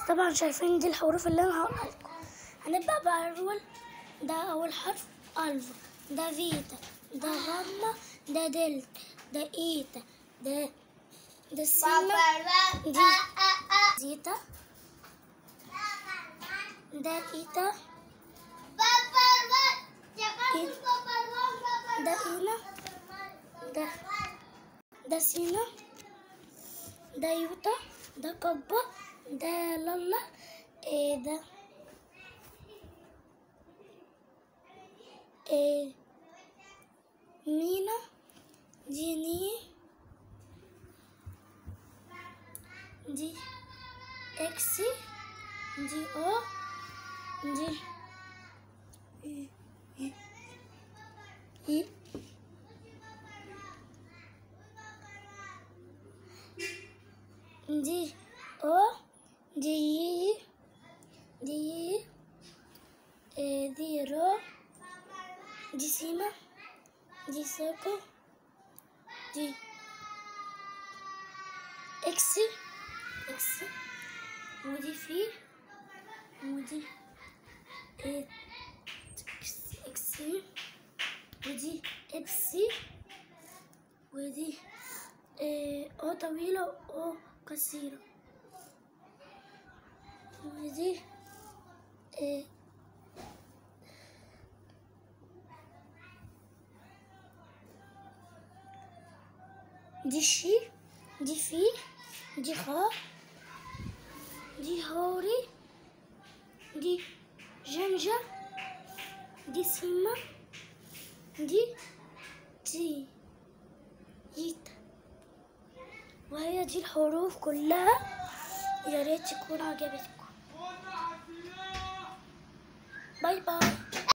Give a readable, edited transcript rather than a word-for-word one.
طبعا شايفين دي الحروف اللي انا هقولها لكم. هنبدأ بأول، ده أول حرف ألفا، ده فيتا، ده غاما، ده دلتا، ده إيتا، ده سيما، دي زيتا، ده إيتا، ده إينا، ده سينا، ده يوتا، ده كبا، ده لالا، ده مينا، دي ني، دي اكسي، دي او، دي اي، دي او، دي دي دي رو، دي سيما، دي ساكو، دي اكسي، ودي في، ودي اكسي، ودي ابسي، ودي او طويلة او قصيرة، ودي دي شي، دي في، دي خا، دي هوري، دي جنجة، دي سيما، دي تي يتا. وهي دي الحروف كلها. يا ريت تكون عجبتكم. باي باي.